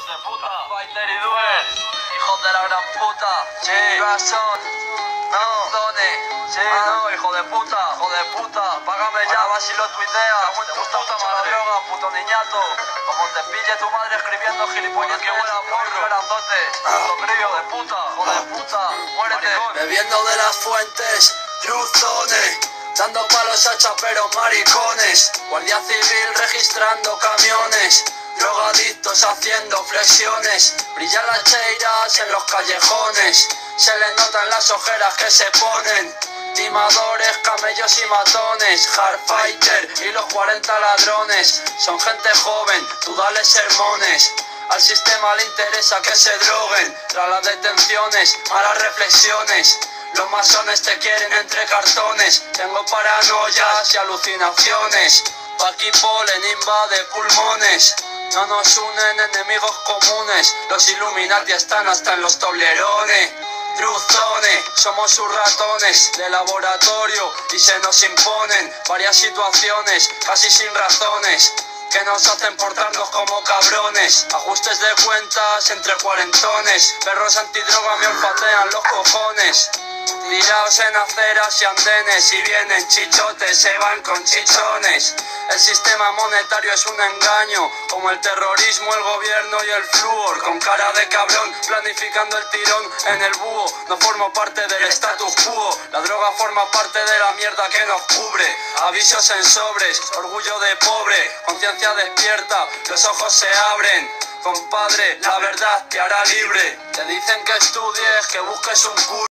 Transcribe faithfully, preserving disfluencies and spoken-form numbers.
hijos de puta. Fighter y Duel, hijos de la gran puta. Sí, razón. No, Done. Sí, ah. no, hijo de puta, hijo de puta. Págame ya, vas y lo tuiteas. Te gusta mucho la droga, puto niñato. Como te pille tu madre escribiendo gilipollas, que buena porro. Grandote, puto crío de puta, hijo de puta. Muérete. Bebiendo de las fuentes, Druzone. Dando palos a chaperos maricones. Guardia civil registrando camiones. Drogadictos haciendo flexiones. Brillan las cheiras en los callejones. Se les notan las ojeras que se ponen. Timadores, camellos y matones. Hardfighter y los cuarenta ladrones. Son gente joven, tú dale sermones. Al sistema le interesa que se droguen. Tras las detenciones, malas reflexiones. Los masones te quieren entre cartones. Tengo paranoias y alucinaciones. Aquí polen invade pulmones. No nos unen enemigos comunes. Los Illuminati están hasta en los toblerones. Druzone, somos sus ratones de laboratorio y se nos imponen varias situaciones casi sin razones que nos hacen portarnos como cabrones. Ajustes de cuentas entre cuarentones. Perros antidroga me olfatean los cojones. Tiraos en aceras y andenes. Si vienen chichotes se van con chichones. El sistema monetario es un engaño, como el terrorismo, el gobierno y el flúor. Con cara de cabrón, planificando el tirón en el búho. No formo parte del status quo. La droga forma parte de la mierda que nos cubre. Avisos en sobres, orgullo de pobre. Conciencia despierta, los ojos se abren. Compadre, la verdad te hará libre. Te dicen que estudies, que busques un culo.